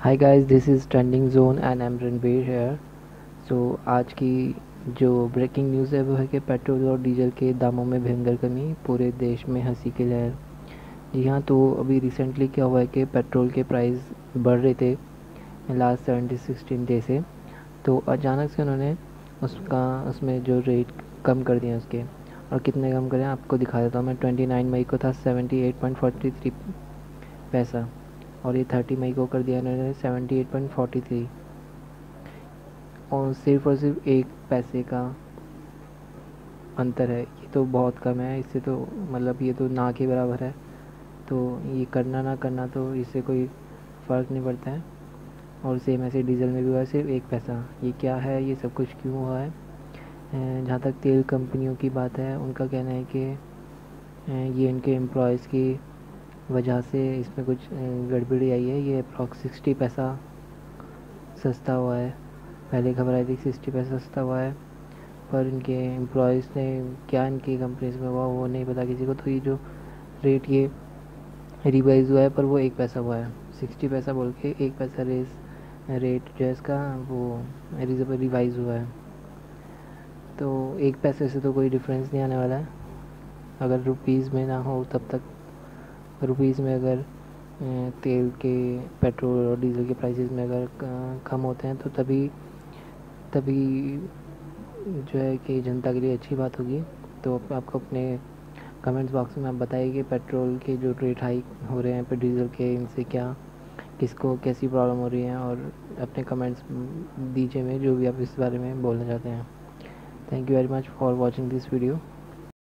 Hi guys, this is trending zone and am Ranbir here. So आज की जो breaking news है वो है कि पेट्रोल और डीजल के दामों में भयंकर कमी, पूरे देश में हंसी की लहर। जी हाँ, तो अभी रिसेंटली क्या हुआ है कि पेट्रोल के प्राइस बढ़ रहे थे लास्ट 16 डे से। तो अचानक से उन्होंने उसमें जो रेट कम कर दिए उसके। और कितने कम करें आपको दिखा देता हूँ मैं। 29 मई को था 78.43 पैसा, और ये 30 मई को कर दिया इन्होंने 78.43। और सिर्फ 1 पैसे का अंतर है। ये तो बहुत कम है, इससे तो मतलब ये तो ना के बराबर है। तो ये करना ना करना तो इससे कोई फ़र्क नहीं पड़ता है। और सेम ऐसे डीजल में भी हुआ है, सिर्फ 1 पैसा। ये क्या है, ये सब कुछ क्यों हुआ है? जहाँ तक तेल कंपनियों की बात है, उनका कहना है कि ये इनके एम्प्लॉयज़ की वजह से इसमें कुछ गड़बड़ी आई है। ये अप्रॉक्स 60 पैसा सस्ता हुआ है। पहले खबर आई थी 60 पैसा सस्ता हुआ है, पर इनके एम्प्लॉयज़ ने क्या इनकी कंपनीज में हुआ वो नहीं पता किसी को। तो ये जो रेट ये रिवाइज़ हुआ है, पर वो 1 पैसा हुआ है। 60 पैसा बोल के 1 पैसा रेट जो है इसका वो रिवाइज़ हुआ है। तो 1 पैसे से तो कोई डिफरेंस नहीं आने वाला है। अगर रुपीज़ में ना हो तब तक, रुपीज़ में अगर तेल के, पेट्रोल और डीजल के प्राइसेस में अगर कम होते हैं तो तभी तभी जो है कि जनता के लिए अच्छी बात होगी। तो आपको अपने कमेंट्स बॉक्स में आप बताइए कि पेट्रोल के जो रेट हाइक हो रहे हैं, पर डीजल के, इनसे क्या, किसको कैसी प्रॉब्लम हो रही है। और अपने कमेंट्स दीजिए में जो भी आप इस बारे में बोलना चाहते हैं। Thank you very much for watching this video.